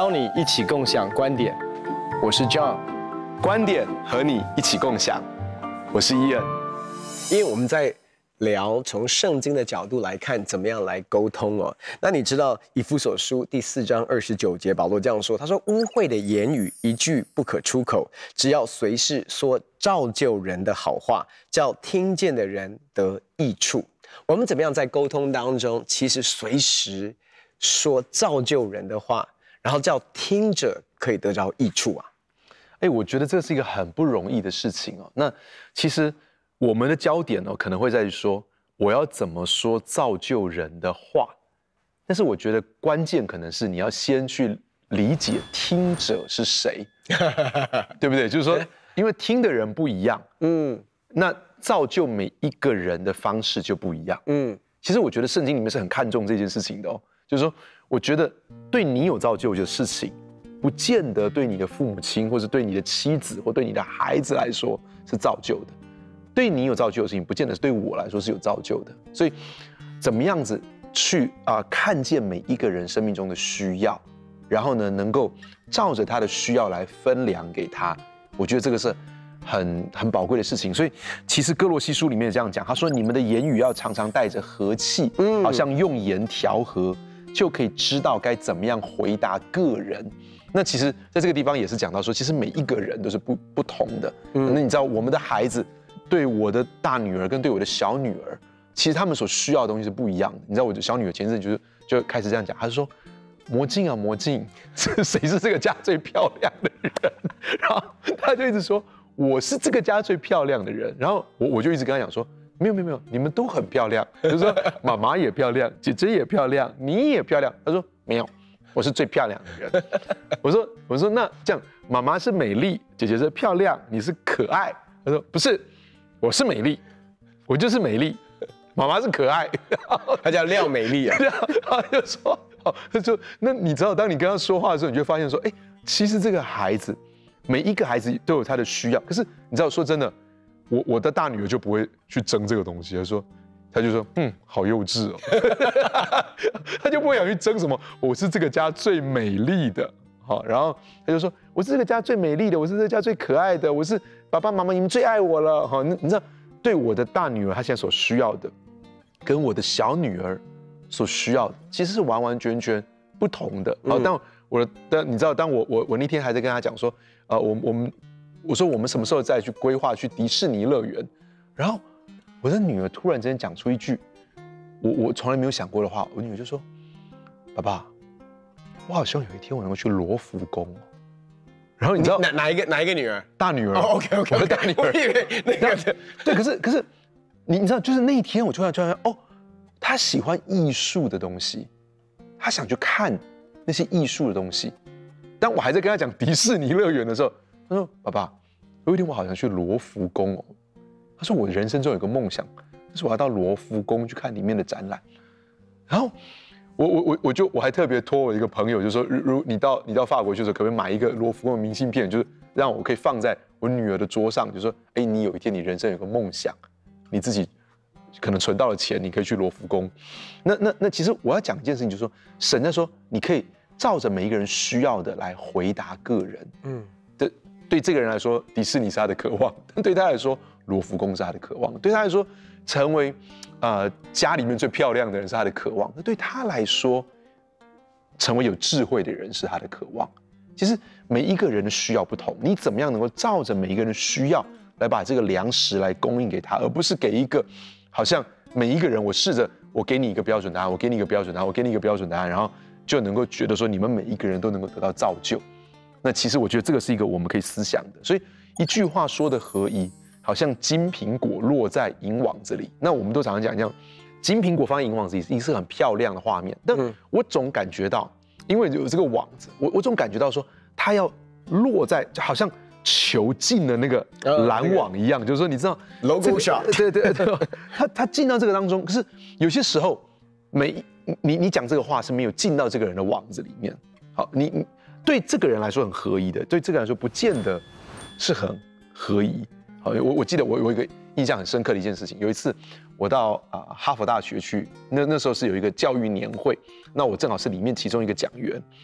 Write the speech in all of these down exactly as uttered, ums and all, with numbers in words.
邀你一起共享观点，我是 John， 观点和你一起共享，我是伊恩。 因为我们在聊从圣经的角度来看，怎么样来沟通哦。那你知道以弗所书第四章二十九节，保罗这样说，他说：“污秽的言语一句不可出口，只要随时说造就人的好话，叫听见的人得益处。”我们怎么样在沟通当中，其实随时说造就人的话，然后叫听者可以得着益处啊？ 哎，我觉得这是一个很不容易的事情哦。那其实我们的焦点哦，可能会在于说，我要怎么说造就人的话。但是我觉得关键可能是你要先去理解听者是谁，对不对？就是说，因为听的人不一样，嗯，那造就每一个人的方式就不一样，嗯。其实我觉得圣经里面是很看重这件事情的哦，就是说，我觉得对你有造就的事情，不见得对你的父母亲，或是对你的妻子，或对你的孩子来说是造就的。对你有造就的事情，不见得是对我来说是有造就的。所以，怎么样子去啊、呃、看见每一个人生命中的需要，然后呢，能够照着他的需要来分粮给他，我觉得这个是很很宝贵的事情。所以，其实哥罗西书里面也这样讲，他说：“你们的言语要常常带着和气，嗯，好像用盐调和，就可以知道该怎么样回答个人。”那其实在这个地方也是讲到说，其实每一个人都是不不同的。嗯，那你知道我们的孩子。对我的大女儿跟对我的小女儿，其实他们所需要的东西是不一样的。你知道我的小女儿前阵就是就开始这样讲，她就说：“魔镜啊魔镜，谁是这个家最漂亮的人？”然后她就一直说：“我是这个家最漂亮的人。”然后我我就一直跟她讲说：“没有没有没有，你们都很漂亮。”就是说妈妈也漂亮，姐姐也漂亮，你也漂亮。她说：“没有，我是最漂亮的人。”我说我说那这样，妈妈是美丽，姐姐是漂亮，你是可爱。她说不是。我是美丽，我就是美丽，妈妈是可爱， 她叫廖美丽啊。 然后就说，哦，他说，那你知道，当你跟他说话的时候，你就会发现说，哎，其实这个孩子，每一个孩子都有他的需要。可是你知道，说真的，我我的大女儿就不会去争这个东西，她说，她就说，嗯，好幼稚哦，她就不会想去争什么，我是这个家最美丽的。好，然后他就说：“我是这个家最美丽的，我是这个家最可爱的，我是爸爸妈妈你们最爱我了。”好，你你知道，对我的大女儿她现在所需要的，跟我的小女儿所需要的，其实是完完全全不同的。好，但我的但你知道，当我我我那天还在跟她讲说，呃，我我们我说我们什么时候再去规划去迪士尼乐园，然后我的女儿突然之间讲出一句我我从来没有想过的话，我女儿就说：“爸爸。”我好希望有一天我能够去罗浮宫哦。然后你知道哪哪一个哪一个女儿？ 大女儿。 哦 ，OK OK， 我的大女儿。 我以为那个对，可是可是你你知道，就是那一天我突然突然哦，她喜欢艺术的东西，她想去看那些艺术的东西。当我还在跟她讲迪士尼乐园的时候，她说：“爸爸，有一天我好想去罗浮宫哦。”她说：“我人生中有个梦想，就是我要到罗浮宫去看里面的展览。”然后。我我我我就我还特别托我一个朋友，就说如如你到你到法国去的时候，可不可以买一个罗浮宫的明信片，就是让我可以放在我女儿的桌上，就说，哎，你有一天你人生有个梦想，你自己可能存到了钱，你可以去罗浮宫。那那那其实我要讲一件事情，就是说神在说，你可以照着每一个人需要的来回答个人。嗯，对对，这个人来说，迪士尼是他的渴望，但对他来说，罗浮宫是他的渴望，对他来说，成为。呃，家里面最漂亮的人是他的渴望，那对他来说，成为有智慧的人是他的渴望。其实每一个人的需要不同，你怎么样能够照着每一个人的需要来把这个粮食来供应给他，而不是给一个好像每一个人我试着我给你一个标准答案，我给你一个标准答案，我给你一个标准答案，然后就能够觉得说你们每一个人都能够得到造就。那其实我觉得这个是一个我们可以思想的。所以一句话说的合一。好像金苹果落在银网子里，那我们都常常讲，讲金苹果放在银网子里，一定是很漂亮的画面。但我总感觉到，因为有这个网子，我我总感觉到说，它要落在，就好像球进了那个篮网一样，就是说，你知道 logo shot， 对对对，它它进到这个当中，可是有些时候，每你你讲这个话是没有进到这个人的网子里面。好，你你对这个人来说很合宜的，对这个人来说不见得是很合宜。好，我我记得我有一个印象很深刻的一件事情，有一次我到啊、呃、哈佛大学去，那那时候是有一个教育年会，那我正好是里面其中一个讲员，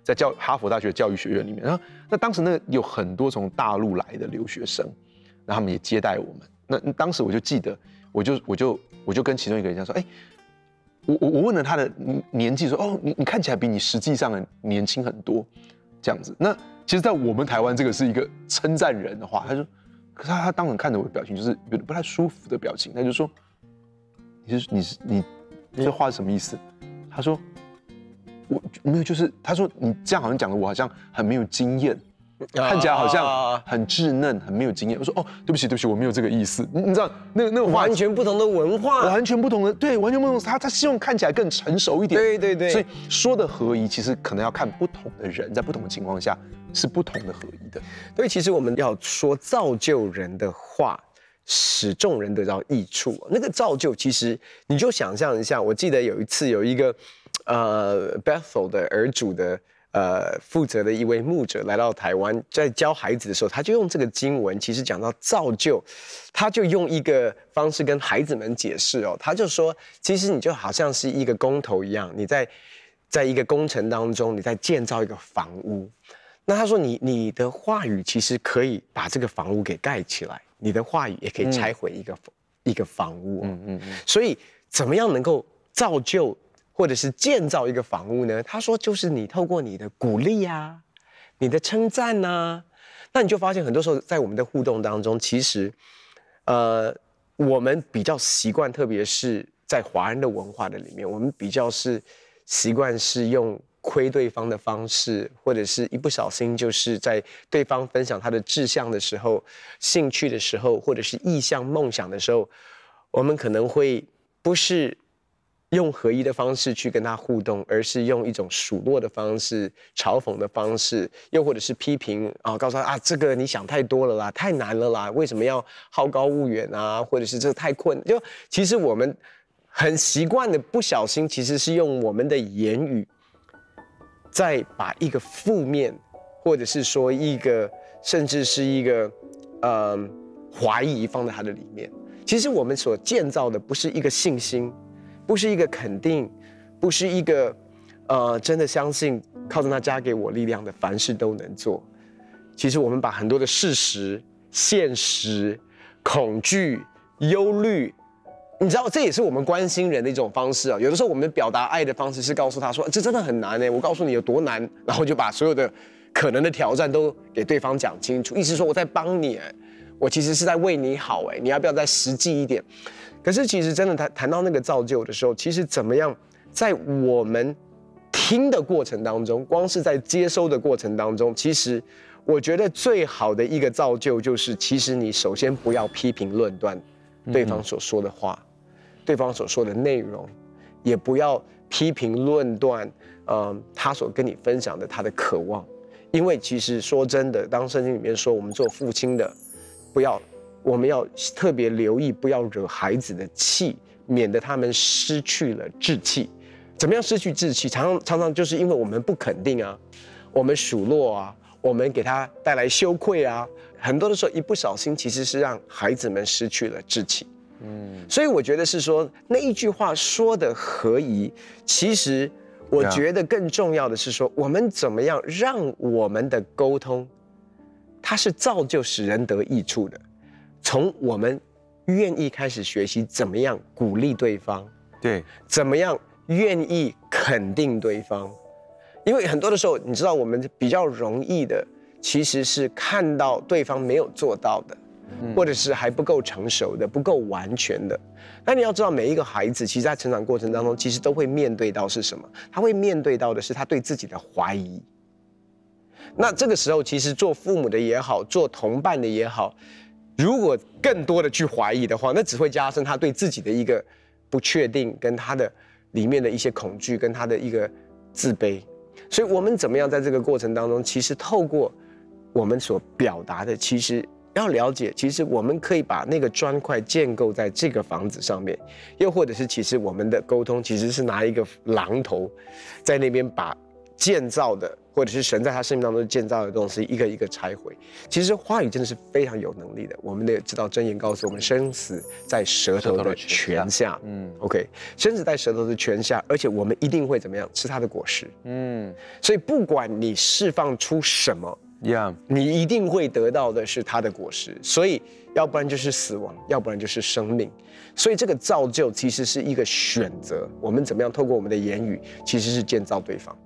在教哈佛大学教育学院里面，然后那当时那有很多从大陆来的留学生，然后他们也接待我们。那, 那当时我就记得，我就我就我就跟其中一个人讲说，哎，我我我问了他的年纪，说，哦，你你看起来比你实际上年轻很多，这样子。那其实，在我们台湾这个是一个称赞人的话，他说，可是他他当时看着我的表情就是有点不太舒服的表情，他就说，你是你是你这话是什么意思？他说。我没有，就是他说你这样好像讲的我好像很没有经验，看起来好像很稚嫩，很没有经验。我说哦，对不起对不起，我没有这个意思。你你知道那那个完全不同的文化， 完全不同的对，完全不同的。他他希望看起来更成熟一点。 对对对。 所以说的合宜，其实可能要看不同的人，在不同的情况下是不同的合宜的。 所以其实我们要说造就人的话，使众人得到益处。那个造就，其实你就想象一下，我记得有一次有一个。呃 ，Bethel 的儿主的呃负责的一位牧者来到台湾，在教孩子的时候，他就用这个经文，其实讲到造就，他就用一个方式跟孩子们解释哦，他就说，其实你就好像是一个工头一样，你在在一个工程当中，你在建造一个房屋，那他说你你的话语其实可以把这个房屋给盖起来，你的话语也可以拆毁一个、嗯、一个房屋、哦，嗯嗯嗯，所以怎么样能够造就？或者是建造一个房屋呢？他说，就是你透过你的鼓励啊，你的称赞啊，那你就发现很多时候在我们的互动当中，其实，呃，我们比较习惯，特别是在华人的文化的里面，我们比较是习惯是用亏对方的方式，或者是一不小心就是在对方分享他的志向的时候、兴趣的时候，或者是意向、梦想的时候，我们可能会不是。用合一的方式去跟他互动，而是用一种数落的方式、嘲讽的方式，又或者是批评啊，告诉他啊，这个你想太多了啦，太难了啦，为什么要好高骛远啊？或者是这太困，就其实我们很习惯的，不小心其实是用我们的言语，再把一个负面，或者是说一个，甚至是一个，呃，怀疑放在他的里面。其实我们所建造的不是一个信心。不是一个肯定，不是一个，呃，真的相信靠着他加给我力量的，凡事都能做。其实我们把很多的事实、现实、恐惧、忧虑，你知道，这也是我们关心人的一种方式啊。有的时候我们表达爱的方式是告诉他说，这真的很难哎，我告诉你有多难，然后就把所有的可能的挑战都给对方讲清楚，意思说我在帮你哎，我其实是在为你好哎，你要不要再实际一点？可是其实真的谈谈到那个造就的时候，其实怎么样在我们听的过程当中，光是在接收的过程当中，其实我觉得最好的一个造就就是，其实你首先不要批评论断对方所说的话，嗯、对方所说的内容，也不要批评论断，呃，他所跟你分享的他的渴望，因为其实说真的，当圣经里面说我们做父亲的，不要。我们要特别留意，不要惹孩子的气，免得他们失去了志气。怎么样失去志气？常常常常就是因为我们不肯定啊，我们数落啊，我们给他带来羞愧啊，很多的时候一不小心其实是让孩子们失去了志气。嗯，所以我觉得是说那一句话说的合宜，其实我觉得更重要的是说，我们怎么样让我们的沟通，它是造就使人得益处的。从我们愿意开始学习怎么样鼓励对方， 对， 怎么样愿意肯定对方，因为很多的时候，你知道我们比较容易的其实是看到对方没有做到的，嗯、或者是还不够成熟的、不够完全的。但你要知道，每一个孩子其实在成长过程当中，其实都会面对到是什么？他会面对到的是他对自己的怀疑。那这个时候，其实做父母的也好，做同伴的也好。如果更多的去怀疑的话，那只会加深他对自己的一个不确定，跟他的里面的一些恐惧，跟他的一个自卑。所以我们怎么样在这个过程当中，其实透过我们所表达的，其实要了解，其实我们可以把那个砖块建构在这个房子上面，又或者是其实我们的沟通其实是拿一个榔头在那边把建造的或者是神在他生命当中建造的东西，一个一个拆毁。其实话语真的是非常有能力的。我们得知道，箴言告诉我们，生死在舌头的泉下。嗯 ，OK， 生死在舌头的泉下，而且我们一定会怎么样？吃它的果实。嗯，所以不管你释放出什么。 Yeah. 你一定会得到的是它的果实，所以要不然就是死亡，要不然就是生命。所以这个造就其实是一个选择，我们怎么样透过我们的言语，其实是建造对方。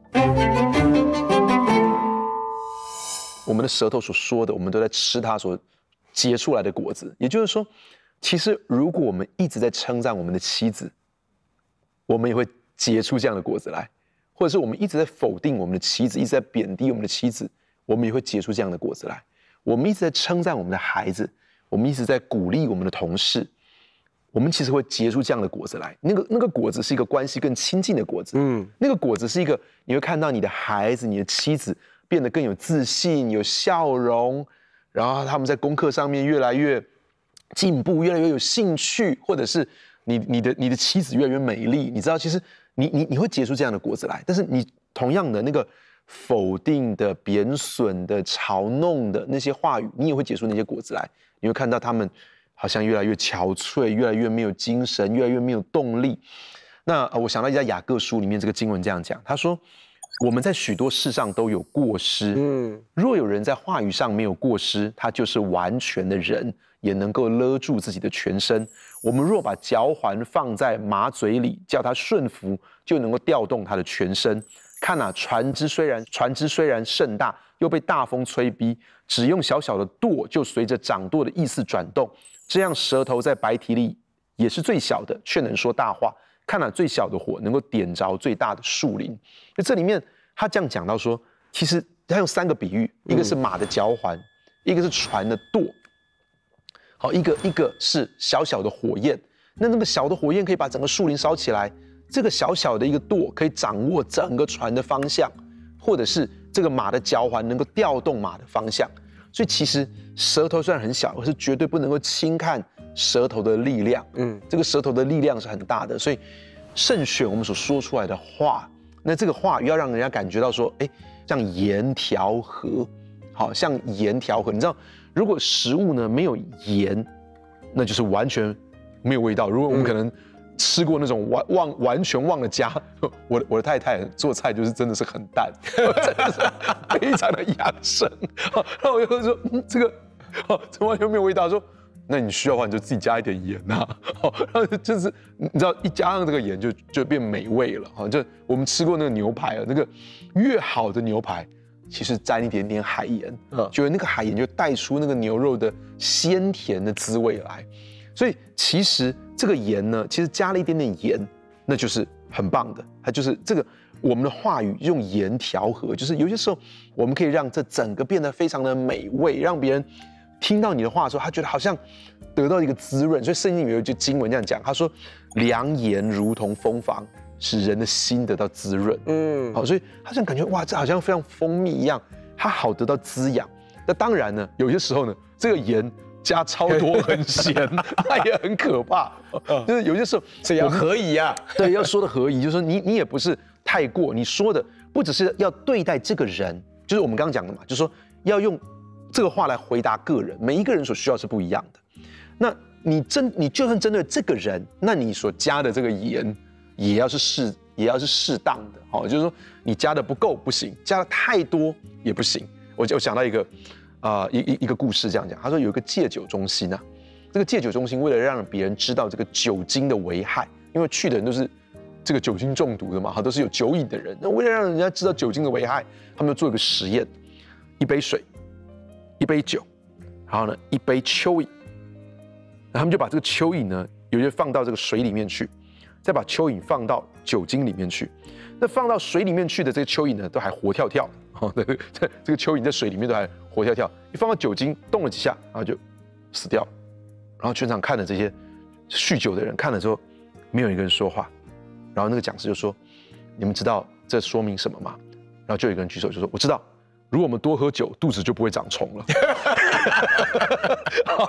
我们的舌头所说的，我们都在吃它所结出来的果子。也就是说，其实如果我们一直在称赞我们的妻子，我们也会结出这样的果子来；或者是我们一直在否定我们的妻子，一直在贬低我们的妻子，我们也会结出这样的果子来。我们一直在称赞我们的孩子，我们一直在鼓励我们的同事，我们其实会结出这样的果子来。那个那个果子是一个关系更亲近的果子，嗯，那个果子是一个你会看到你的孩子、你的妻子变得更有自信、有笑容，然后他们在功课上面越来越进步，越来越有兴趣，或者是你你的你的妻子越来越美丽。你知道，其实你你你会结出这样的果子来，但是你同样的那个。否定的、贬损的、嘲弄的那些话语，你也会结出那些果子来。你会看到他们好像越来越憔悴，越来越没有精神，越来越没有动力。那、呃、我想到在雅各书里面这个经文这样讲，他说：“我们在许多事上都有过失，嗯，若有人在话语上没有过失，他就是完全的人，也能够勒住自己的全身。我们若把嚼环放在马嘴里，叫他顺服，就能够调动他的全身。”看啊，船只虽然船只虽然甚大，又被大风吹逼，只用小小的舵就随着掌舵的意思转动。这样舌头在白体里也是最小的，却能说大话。看啊，最小的火能够点着最大的树林。那这里面他这样讲到说，其实他用三个比喻，一个是马的嚼环，嗯、一个是船的舵，好，一个一个是小小的火焰。那那个小的火焰可以把整个树林烧起来。这个小小的一个舵可以掌握整个船的方向，或者是这个马的嚼环能够调动马的方向。所以其实舌头虽然很小，可是绝对不能够轻看舌头的力量。嗯，这个舌头的力量是很大的，所以慎选我们所说出来的话。那这个话要让人家感觉到说，哎，像盐调和，好像盐调和。你知道，如果食物呢没有盐，那就是完全没有味道。如果我们可能。吃过那种完忘完全忘了加，我的我的太太做菜就是真的是很淡，真的是非常的养生。然后我就会说，嗯，这个哦，这完全没有味道。说，那你需要的话你就自己加一点盐呐。哦，然后就是你知道一加上这个盐就就变美味了。哈，就我们吃过那个牛排啊，那个越好的牛排其实沾一点点海盐，嗯，觉得那个海盐就带出那个牛肉的鲜甜的滋味来。所以其实这个盐呢，其实加了一点点盐，那就是很棒的。它就是这个我们的话语用盐调和，就是有些时候我们可以让这整个变得非常的美味，让别人听到你的话的时候，他觉得好像得到一个滋润。所以圣经里有一句经文这样讲，他说：“良言如同蜂房，使人的心得到滋润。”嗯，好，所以好像感觉哇，这好像非常蜂蜜一样，它好得到滋养。那当然呢，有些时候呢，这个盐。加超多很咸，那也很可怕。就是有些时候， 所以要合宜啊。 对，要说的合宜，就是说你你也不是太过，你说的不只是要对待这个人，就是我们刚刚讲的嘛，就是说要用这个话来回答个人，每一个人所需要是不一样的。那你针你就算针对这个人，那你所加的这个盐也要是适也要是适当的，好，就是说你加的不够不行，加的太多也不行。我就想到一个。啊、呃，一一一个故事这样讲，他说有一个戒酒中心啊，这个戒酒中心为了让别人知道这个酒精的危害，因为去的人都是这个酒精中毒的嘛，哈，都是有酒瘾的人。那为了让人家知道酒精的危害，他们就做一个实验：一杯水，一杯酒，然后呢一杯蚯蚓，然后他们就把这个蚯蚓呢，有些放到这个水里面去，再把蚯蚓放到酒精里面去。那放到水里面去的这个蚯蚓呢，都还活跳跳。哦，对，这这个蚯蚓在水里面都还活跳跳，一放到酒精动了几下，然后就死掉了。然后全场看了这些酗酒的人看了之后，没有一个人说话。然后那个讲师就说：“你们知道这说明什么吗？”然后就有一个人举手就说：“我知道，如果我们多喝酒，肚子就不会长虫了。”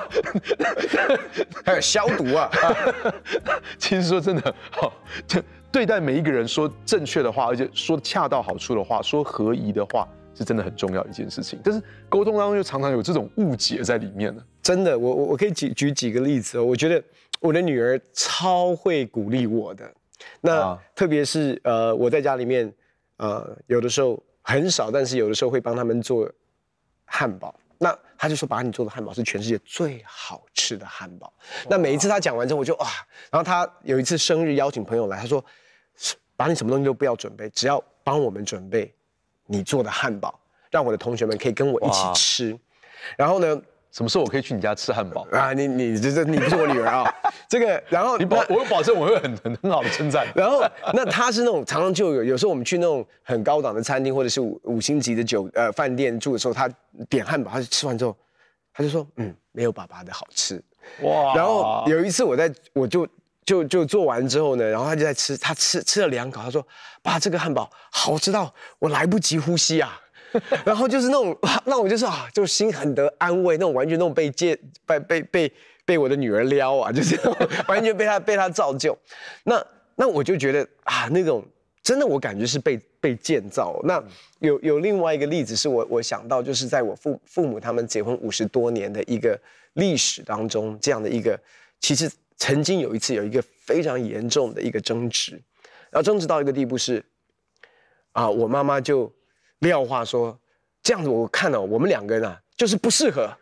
还有消毒啊！ 其实说真的，好，这对待每一个人说正确的话，而且说恰到好处的话，说合宜的话，是真的很重要一件事情。但是沟通当中又常常有这种误解在里面呢。 真的，我我我可以举举几个例子哦。我觉得我的女儿超会鼓励我的。那、啊、特别是呃，我在家里面，呃，有的时候很少，但是有的时候会帮他们做汉堡。那他就说，把你做的汉堡是全世界最好吃的汉堡。那每一次他讲完之后，我就哇。然后他有一次生日邀请朋友来，他说，把你什么东西都不要准备，只要帮我们准备你做的汉堡，让我的同学们可以跟我一起吃。然后呢？ 什么时候我可以去你家吃汉堡啊？你你这这你不是我女儿啊、哦，这个然后你保我有保证我会很很很好的称赞。 然后那他是那种常常就有有时候我们去那种很高档的餐厅或者是五五星级的酒呃饭店住的时候，他点汉堡，他吃完之后他就说嗯没有爸爸的好吃哇。然后有一次我在我就就就做完之后呢，然后他就在吃，他吃吃了两口，他说爸这个汉堡好吃到我来不及呼吸啊。然后就是那种，那我就是啊，就心很得安慰，那种完全那种被借被被被被我的女儿撩啊，就是完全被她被她造就。那那我就觉得啊，那种真的我感觉是被被建造。那有有另外一个例子是我我想到，就是在我父父母他们结婚五十多年的一个历史当中，这样的一个其实曾经有一次有一个非常严重的一个争执，然后争执到一个地步是啊，我妈妈就。廖话说，这样子我看了、哦，我们两个人啊，就是不适合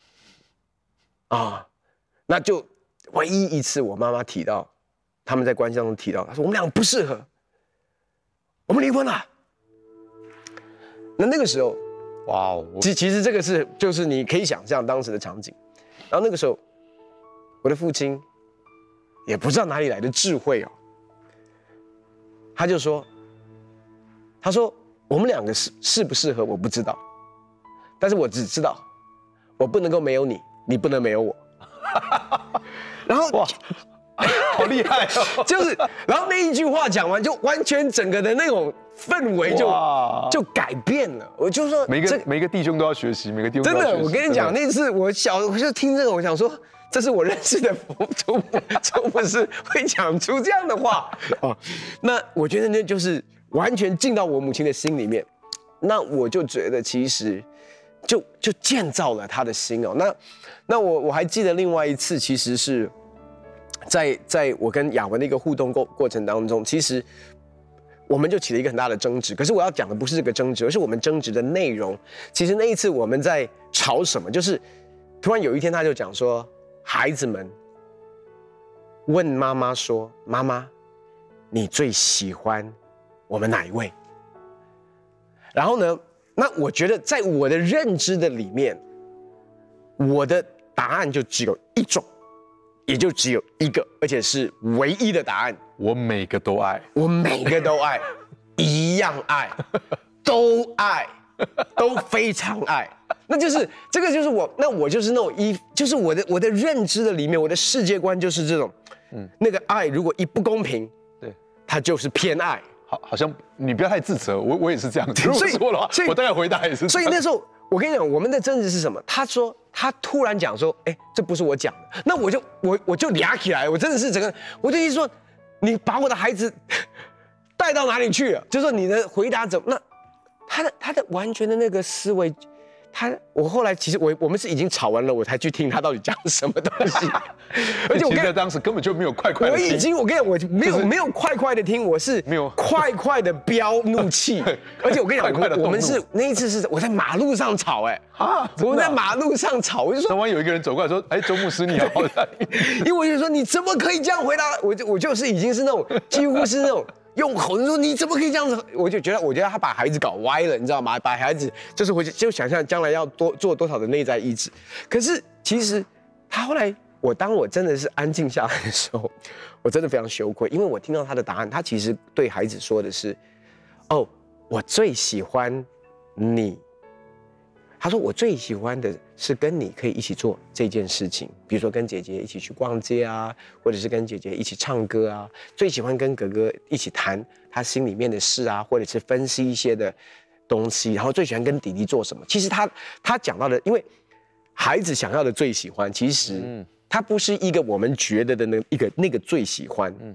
啊。那就唯一一次，我妈妈提到，他们在关系当中提到，她说我们两个不适合，我们离婚了。那那个时候，哇哦，其其实这个是就是你可以想象当时的场景。然后那个时候，我的父亲也不知道哪里来的智慧哦，他就说，他说。我们两个适适不适合我不知道，但是我只知道，我不能够没有你，你不能没有我。然后哇， 好厉害哦！ 就是，然后那一句话讲完，就完全整个的那种氛围就就改变了。我就说， 每个每个弟兄都要学习，每个弟兄都真的，我跟你讲，那次我小我就听这个，我想说，这是我认识的祖母，祖母是会讲出这样的话啊。那我觉得那就是。完全进到我母亲的心里面，那我就觉得其实就就建造了她的心哦。那那我我还记得另外一次，其实是在在我跟雅文的一个互动过过程当中，其实我们就起了一个很大的争执。可是我要讲的不是这个争执，而是我们争执的内容。其实那一次我们在吵什么，就是突然有一天他就讲说，孩子们问妈妈说，妈妈，你最喜欢我们哪一位？然后呢？那我觉得在我的认知的里面，我的答案就只有一种，也就只有一个，而且是唯一的答案。 我每个都爱， 我每个都爱，一样爱，都爱，都非常爱。那就是这个，就是我，那我就是那种一，就是我的我的认知的里面，我的世界观就是这种，嗯，那个爱如果一不公平，对，它就是偏爱。 好，好像你不要太自责，我我也是这样子。如果说的话，我大概回答也是。 所以那时候，我跟你讲，我们的争执是什么？他说，他突然讲说，哎，这不是我讲的，那我就我我就俩起来，我真的是整个，我就一说，你把我的孩子带到哪里去了？就说你的回答怎么？那他的他的完全的那个思维。他，我后来其实我我们是已经吵完了，我才去听他到底讲什么东西。 而且我在当时根本就没有快快的听。 我已经，我跟你讲，我没有、就是、没有快快的听，我是没有快快的飙怒气。而且我跟你讲，快快我们是那一次是我在马路上吵、欸，哎啊，我们在马路上吵，我就说， 突然有一个人走过来说，哎，周牧师你好。 因为我就说你怎么可以这样回答？我就我就是已经是那种几乎是那种。用口说你怎么可以这样子？我就觉得，我觉得他把孩子搞歪了，你知道吗？把孩子就是回去就想象将来要多做多少的内在医治。可是其实他后来，我当我真的是安静下来的时候，我真的非常羞愧，因为我听到他的答案，他其实对孩子说的是：“哦，我最喜欢你。”他说：“我最喜欢的是跟你可以一起做这件事情，比如说跟姐姐一起去逛街啊，或者是跟姐姐一起唱歌啊。最喜欢跟哥哥一起谈他心里面的事啊，或者是分析一些的东西。然后最喜欢跟弟弟做什么？其实他他讲到的，因为孩子想要的最喜欢，其实他不是一个我们觉得的那一个那个最喜欢，嗯，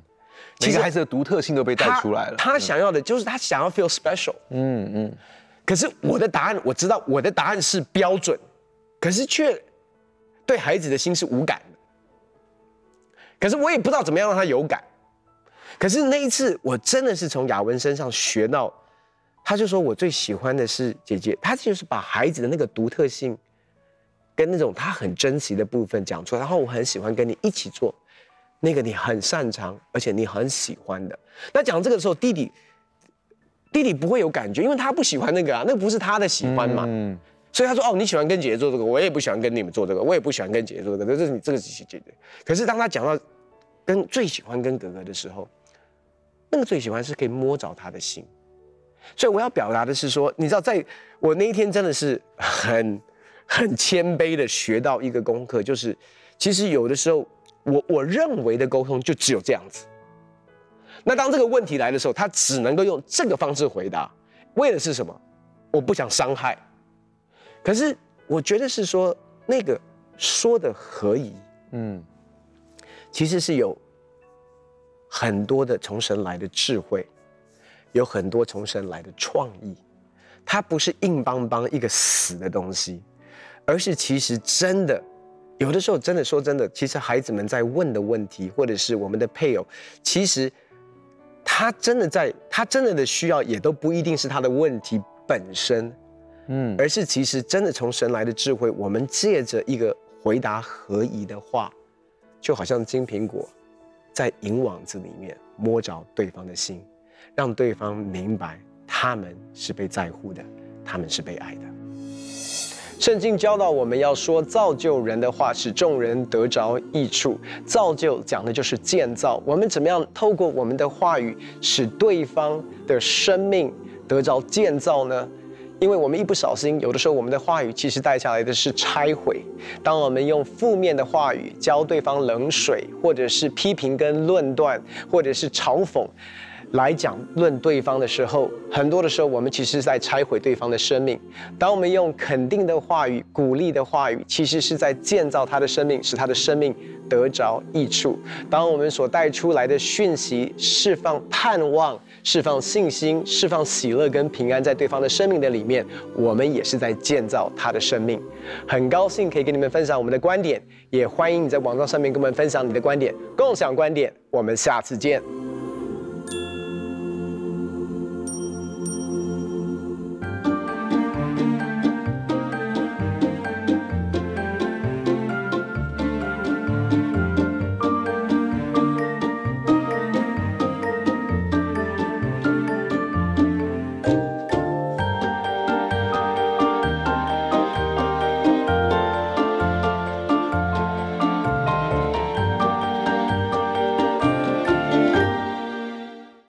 每个孩子的独特性都被带出来了。 他, 他想要的就是他想要 feel special。嗯嗯。可是我的答案，我知道我的答案是标准，可是却对孩子的心是无感的。可是我也不知道怎么样让他有感。可是那一次，我真的是从雅文身上学到，他就说我最喜欢的是姐姐，他就是把孩子的那个独特性，跟那种他很珍惜的部分讲出来，然后我很喜欢跟你一起做，那个你很擅长，而且你很喜欢的。那讲这个的时候，弟弟，弟弟不会有感觉，因为他不喜欢那个啊，那不是他的喜欢嘛。嗯。所以他说：“哦，你喜欢跟姐姐做这个，我也不喜欢跟你们做这个，我也不喜欢跟姐姐做这个，这是你这个是姐姐。”可是当他讲到跟最喜欢跟哥哥的时候，那个最喜欢是可以摸着他的心。所以我要表达的是说，你知道，在我那一天真的是很很谦卑的学到一个功课，就是其实有的时候我我认为的沟通就只有这样子。那当这个问题来的时候，他只能够用这个方式回答，为的是什么？我不想伤害。可是我觉得是说那个说的合宜，嗯，其实是有很多的从神来的智慧，有很多从神来的创意，它不是硬邦邦一个死的东西，而是其实真的，有的时候真的说真的，其实孩子们在问的问题，或者是我们的配偶，其实他真的在，他真的的需要也都不一定是他的问题本身。嗯，而是其实真的从神来的智慧，我们借着一个回答合宜的话，就好像金苹果在银网子里面摸着对方的心，让对方明白他们是被在乎的，他们是被爱的。圣经教导我们要说造就人的话，使众人得着益处。造就讲的就是建造，我们怎么样透过我们的话语，使对方的生命得着建造呢？因为我们一不小心，有的时候我们的话语其实带下来的是拆毁。当我们用负面的话语浇对方冷水，或者是批评跟论断，或者是嘲讽来讲论对方的时候，很多的时候我们其实是在拆毁对方的生命。当我们用肯定的话语、鼓励的话语，其实是在建造他的生命，使他的生命得着益处。当我们所带出来的讯息释放盼望、释放信心、释放喜乐跟平安在对方的生命的里面，我们也是在建造他的生命。很高兴可以跟你们分享我们的观点，也欢迎你在网站上面跟我们分享你的观点，共享观点。我们下次见。